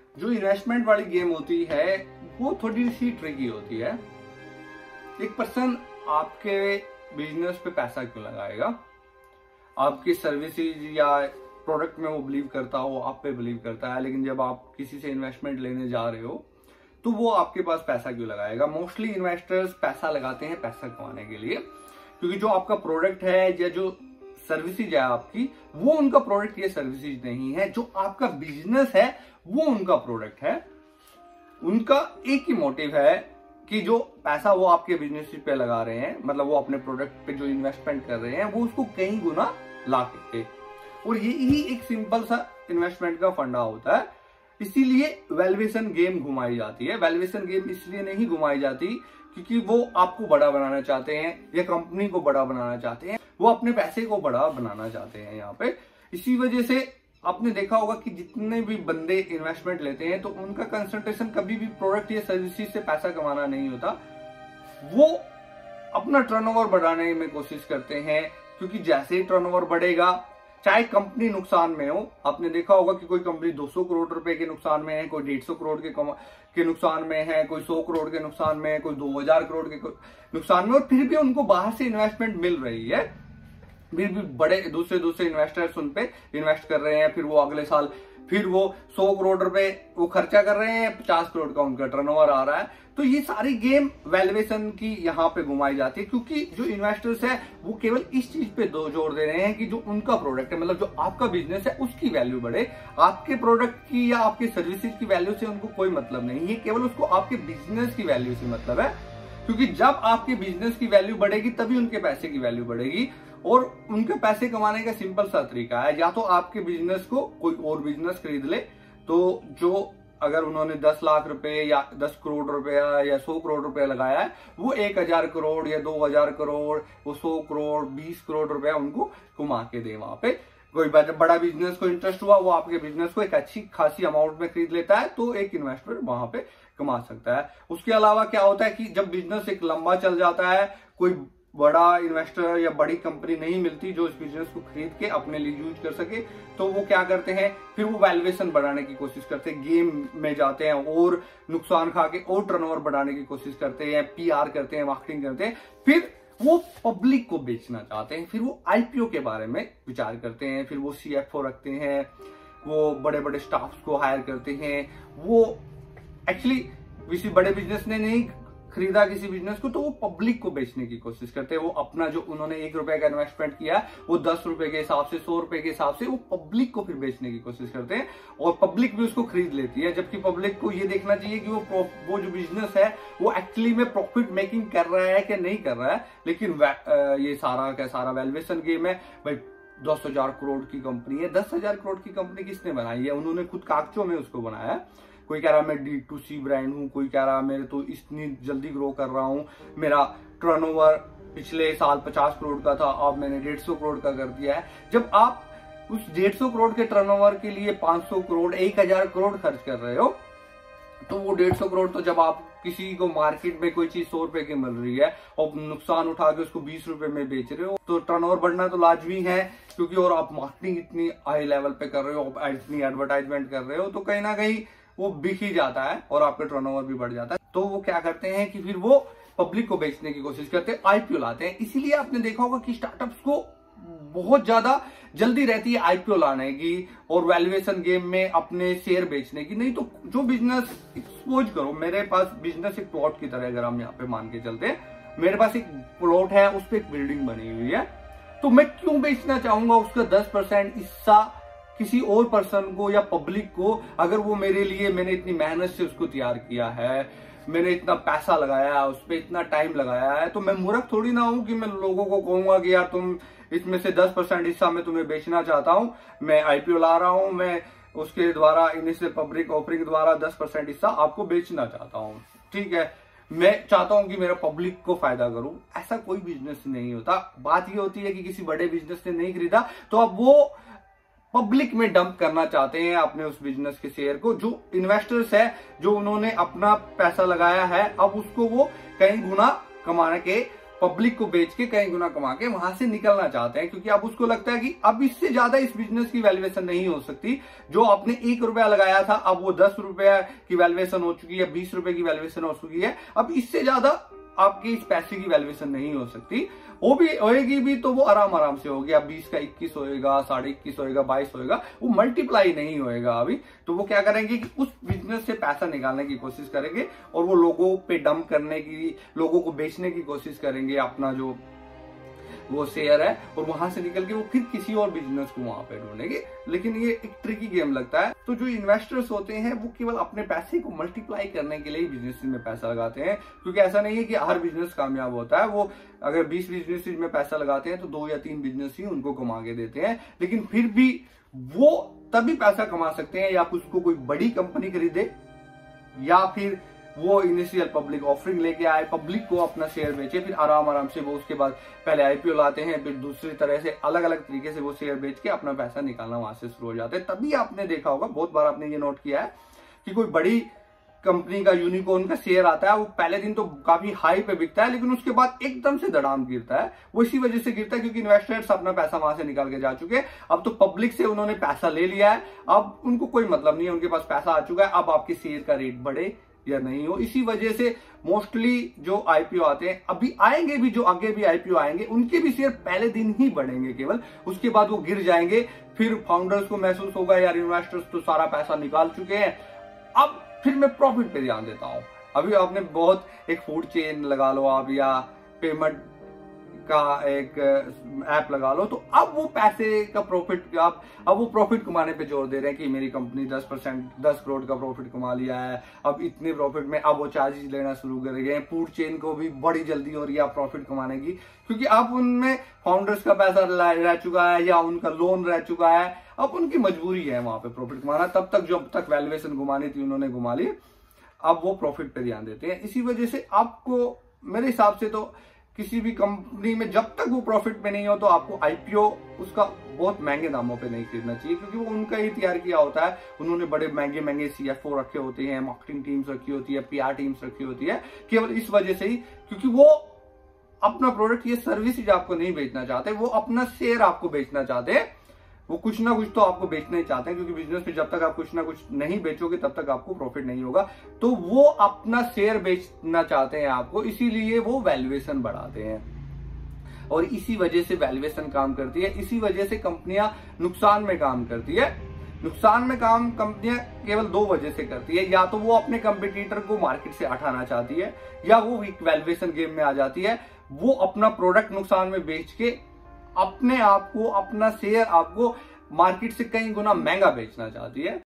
जो इन्वेस्टमेंट वाली गेम होती है वो थोड़ी सी ट्रिकी होती है। एक पर्सन आपके बिजनेस पे पैसा क्यों लगाएगा? आपकी सर्विसेज या प्रोडक्ट में वो बिलीव करता हो, आप पे बिलीव करता है, लेकिन जब आप किसी से इन्वेस्टमेंट लेने जा रहे हो तो वो आपके पास पैसा क्यों लगाएगा? मोस्टली इन्वेस्टर्स पैसा लगाते हैं पैसा कमाने के लिए, क्योंकि जो आपका प्रोडक्ट है या जो सर्विसेज है आपकी, वो उनका प्रोडक्ट या सर्विसेज नहीं है। जो आपका बिजनेस है वो उनका प्रोडक्ट है। उनका एक ही मोटिव है कि जो पैसा वो आपके बिजनेस पे लगा रहे हैं, मतलब वो अपने प्रोडक्ट पे जो इन्वेस्टमेंट कर रहे हैं वो उसको कई गुना ला के, और यही एक सिंपल सा इन्वेस्टमेंट का फंडा होता है। इसीलिए वैल्यूएशन गेम घुमाई जाती है। वैल्यूएशन गेम इसलिए नहीं घुमाई जाती क्योंकि वो आपको बड़ा बनाना चाहते हैं या कंपनी को बड़ा बनाना चाहते हैं, वो अपने पैसे को बड़ा बनाना चाहते हैं यहाँ पे। इसी वजह से आपने देखा होगा कि जितने भी बंदे इन्वेस्टमेंट लेते हैं तो उनका कंसंट्रेशन कभी भी प्रोडक्ट या सर्विसेज से पैसा कमाना नहीं होता। वो अपना टर्नओवर बढ़ाने में कोशिश करते हैं, क्योंकि जैसे ही टर्नओवर बढ़ेगा, चाहे कंपनी नुकसान में हो, आपने देखा होगा कि कोई कंपनी 200 करोड़ रुपए के नुकसान में है, कोई 150 करोड़ के नुकसान में है, कोई 100 करोड़ के नुकसान में है, कोई 2000 करोड़ के नुकसान में, और फिर भी उनको बाहर से इन्वेस्टमेंट मिल रही है। फिर भी बड़े दूसरे इन्वेस्टर्स उन पे इन्वेस्ट कर रहे हैं। फिर वो अगले साल फिर वो 100 करोड़ रुपए वो खर्चा कर रहे हैं, 50 करोड़ का उनका टर्नओवर आ रहा है। तो ये सारी गेम वैल्यूएशन की यहाँ पे घुमाई जाती है, क्योंकि जो इन्वेस्टर्स है वो केवल इस चीज पे जोर दे रहे हैं कि जो उनका प्रोडक्ट है, मतलब जो आपका बिजनेस है, उसकी वैल्यू बढ़े। आपके प्रोडक्ट की या आपके सर्विसेज की वैल्यू से उनको कोई मतलब नहीं है, केवल उसको आपके बिजनेस की वैल्यू से मतलब है। क्योंकि जब आपके बिजनेस की वैल्यू बढ़ेगी तभी उनके पैसे की वैल्यू बढ़ेगी। और उनके पैसे कमाने का सिंपल सा तरीका है, या तो आपके बिजनेस को कोई और बिजनेस खरीद ले, तो जो अगर उन्होंने 10 लाख रुपए या 10 करोड़ रुपया या 100 करोड़ रुपया लगाया है, वो 1000 करोड़ या 2000 करोड़, वो 100 करोड़ 20 करोड़ रुपया उनको घुमा के दे। वहां पे कोई बड़ा बिजनेस को इंटरेस्ट हुआ, वो आपके बिजनेस को एक अच्छी खासी अमाउंट में खरीद लेता है, तो एक इन्वेस्टर वहां पे कमा सकता है। उसके अलावा क्या होता है कि जब बिजनेस एक लंबा चल जाता है, कोई बड़ा इन्वेस्टर या बड़ी कंपनी नहीं मिलती जो इस बिजनेस को खरीद के अपने लिए यूज कर सके, तो वो क्या करते हैं, फिर वो वैल्यूएशन बढ़ाने की कोशिश करते हैं, गेम में जाते हैं और नुकसान खा के और टर्नओवर बढ़ाने की कोशिश करते हैं, पीआर करते हैं, मार्केटिंग करते हैं, फिर वो पब्लिक को बेचना चाहते हैं, फिर वो आईपीओ के बारे में विचार करते हैं, फिर वो सीएफओ रखते हैं, वो बड़े बड़े स्टाफ्स को हायर करते हैं। वो एक्चुअली किसी बड़े बिजनेस ने नहीं खरीदा किसी बिजनेस को, तो वो पब्लिक को बेचने की कोशिश करते हैं। वो अपना जो उन्होंने 1 रुपए का इन्वेस्टमेंट किया वो 10 रुपए के हिसाब से, 100 रुपए के हिसाब से वो पब्लिक को फिर बेचने की कोशिश करते हैं, और पब्लिक भी उसको खरीद लेती है। जबकि पब्लिक को ये देखना चाहिए कि वो जो बिजनेस है वो एक्चुअली में प्रॉफिट मेकिंग कर रहा है कि नहीं कर रहा है। लेकिन ये सारा का सारा वैल्यूएशन गेम है। भाई 10,000 करोड़ की कंपनी है, 10,000 करोड़ की कंपनी किसने बनाई है? उन्होंने खुद कागजों में उसको बनाया है। कोई कह रहा मैं D2C ब्रांड हूं, कोई कह रहा मैं तो इतनी जल्दी ग्रो कर रहा हूं, मेरा टर्नओवर पिछले साल 50 करोड़ का था, अब मैंने 150 करोड़ का कर दिया है। जब आप उस 150 करोड़ के टर्नओवर के लिए 500 करोड़ 1000 करोड़ खर्च कर रहे हो, तो वो 150 करोड़ तो जब आप किसी को मार्केट में कोई चीज 100 रुपए की मिल रही है और नुकसान उठा के उसको 20 रुपए में बेच रहे हो, तो टर्नओवर बढ़ना तो लाजमी है। क्योंकि और आप मार्केटिंग इतनी हाई लेवल पे कर रहे हो, इतनी एडवर्टाइजमेंट कर रहे हो, तो कहीं ना कहीं वो बिक ही जाता है और आपका टर्नओवर भी बढ़ जाता है। तो वो क्या करते हैं कि फिर वो पब्लिक को बेचने की कोशिश करते हैं, आईपीओ लाते हैं। इसीलिए आपने देखा होगा कि स्टार्टअप्स को बहुत ज्यादा जल्दी रहती है आईपीओ लाने की और वैल्यूएशन गेम में अपने शेयर बेचने की। नहीं तो जो बिजनेस, सपोज करो मेरे पास बिजनेस एक प्लॉट की तरह, अगर हम यहाँ पे मान के चलते हैं, मेरे पास एक प्लॉट है, उस पर एक बिल्डिंग बनी हुई है, तो मैं क्यों बेचना चाहूंगा उसका 10% हिस्सा किसी और पर्सन को या पब्लिक को, अगर वो मेरे लिए, मैंने इतनी मेहनत से उसको तैयार किया है, मैंने इतना पैसा लगाया है, उस पर इतना टाइम लगाया है, तो मैं मूर्ख थोड़ी ना हूं कि मैं लोगों को कहूंगा कि यार तुम इसमें से 10% हिस्सा मैं तुम्हें बेचना चाहता हूं, मैं आईपीओ ला रहा हूं, मैं उसके द्वारा इनिशियल पब्लिक ऑफरिंग द्वारा 10% हिस्सा आपको बेचना चाहता हूं। ठीक है, मैं चाहता हूं कि मेरा पब्लिक को फायदा करूं। ऐसा कोई बिजनेस नहीं होता। बात ये होती है कि किसी बड़े बिजनेस ने नहीं खरीदा, तो अब वो पब्लिक में डंप करना चाहते हैं अपने उस बिजनेस के शेयर को। जो इन्वेस्टर्स है, जो उन्होंने अपना पैसा लगाया है, अब उसको वो कई गुना कमाने के पब्लिक को बेच के कई गुना कमा के वहां से निकलना चाहते हैं, क्योंकि अब उसको लगता है कि अब इससे ज्यादा इस बिजनेस की वैल्यूएशन नहीं हो सकती। जो आपने 1 रुपया लगाया था अब वो 10 रुपया की वैल्यूएशन हो चुकी है, 20 रुपए की वैल्यूएशन हो चुकी है। अब इससे ज्यादा आपकी इस पैसे की वैल्यूएशन नहीं हो सकती। वो भी होएगी भी तो वो आराम से होगी। अब 20 का 21 होएगा, 21.5 होएगा, 22 होएगा, वो मल्टीप्लाई नहीं होएगा अभी। तो वो क्या करेंगे कि उस बिजनेस से पैसा निकालने की कोशिश करेंगे और वो लोगों पे डंप करने की, लोगों को बेचने की कोशिश करेंगे अपना जो वो शेयर है, और वहां से निकल के वो फिर किसी और बिजनेस को वहां पे ढूंढेंगे। लेकिन ये एक ट्रिकी गेम लगता है। तो जो इन्वेस्टर्स होते हैं वो केवल अपने पैसे को मल्टीप्लाई करने के लिए बिजनेस में पैसा लगाते हैं, क्योंकि ऐसा नहीं है कि हर बिजनेस कामयाब होता है। वो अगर 20 बिजनेस में पैसा लगाते हैं तो 2 या 3 बिजनेस ही उनको कमा के देते हैं। लेकिन फिर भी वो तभी पैसा कमा सकते हैं या उसको कोई बड़ी कंपनी खरीदे, या फिर वो इनिशियल पब्लिक ऑफरिंग लेके आए, पब्लिक को अपना शेयर बेचे, फिर आराम से वो उसके बाद पहले आईपीओ लाते हैं, फिर दूसरी तरह से अलग अलग तरीके से वो शेयर बेच के अपना पैसा निकालना वहां से शुरू हो जाते हैं। तभी आपने देखा होगा, बहुत बार आपने ये नोट किया है कि कोई बड़ी कंपनी का यूनिकॉर्न का शेयर आता है, वो पहले दिन तो काफी हाई पे बिकता है, लेकिन उसके बाद एकदम से धड़ाम गिरता है। वो इसी वजह से गिरता है क्योंकि इन्वेस्टर्स अपना पैसा वहां से निकाल के जा चुके हैं। अब तो पब्लिक से उन्होंने पैसा ले लिया है, अब उनको कोई मतलब नहीं है, उनके पास पैसा आ चुका है। अब आपके शेयर का रेट बढ़े या नहीं हो, इसी वजह से मोस्टली जो आईपीओ आते हैं, अभी आएंगे भी, जो आगे भी आईपीओ आएंगे, उनके भी शेयर पहले दिन ही बढ़ेंगे केवल, उसके बाद वो गिर जाएंगे। फिर फाउंडर्स को महसूस होगा यार इन्वेस्टर्स तो सारा पैसा निकाल चुके हैं, अब फिर मैं प्रॉफिट पे ध्यान देता हूं। अभी आपने बहुत एक फूड चेन लगा लो आप, या पेमेंट का एक ऐप लगा लो, तो अब वो पैसे का प्रॉफिट, अब वो प्रॉफिट कमाने पे जोर दे रहे हैं कि मेरी कंपनी 10 करोड़ का प्रॉफिट कमा लिया है, अब इतने प्रॉफिट में अब वो चार्जेस लेना शुरू कर गए हैं। फूड चेन को भी बड़ी जल्दी हो रही है प्रॉफिट कमाने की, क्योंकि अब उनमें फाउंडर्स का पैसा रह चुका है या उनका लोन रह चुका है, अब उनकी मजबूरी है वहां पे प्रॉफिट कमाना। तब तक जब तक वैल्यूएशन घुमानी थी उन्होंने घुमा ली, अब वो प्रॉफिट पे ध्यान देते हैं। इसी वजह से आपको, मेरे हिसाब से तो किसी भी कंपनी में जब तक वो प्रॉफिट में नहीं हो तो आपको आईपीओ उसका बहुत महंगे दामों पे नहीं खरीदना चाहिए, क्योंकि वो उनका ही तैयार किया होता है। उन्होंने बड़े महंगे सीएफओ रखे होते हैं, मार्केटिंग टीम्स रखी होती है, पीआर टीम्स रखी होती है, केवल इस वजह से ही क्योंकि वो अपना प्रोडक्ट, ये सर्विसेज आपको नहीं बेचना चाहते, वो अपना शेयर आपको बेचना चाहते हैं। वो कुछ ना कुछ तो आपको बेचना ही चाहते हैं, क्योंकि बिजनेस में जब तक आप कुछ ना कुछ नहीं बेचोगे तब तक आपको प्रॉफिट नहीं होगा। तो वो अपना शेयर बेचना चाहते हैं आपको, इसीलिए वो वैल्यूएशन बढ़ाते हैं और इसी वजह से वैल्यूएशन काम करती है। इसी वजह से कंपनियां नुकसान में काम करती है। नुकसान में काम कंपनियां केवल 2 वजह से करती है, या तो वो अपने कंपटीटर को मार्केट से हटाना चाहती है, या वो एक वैल्यूएशन गेम में आ जाती है। वो अपना प्रोडक्ट नुकसान में बेच के अपने आप को, अपना शेयर आपको मार्केट से कई गुना महंगा बेचना चाहती है।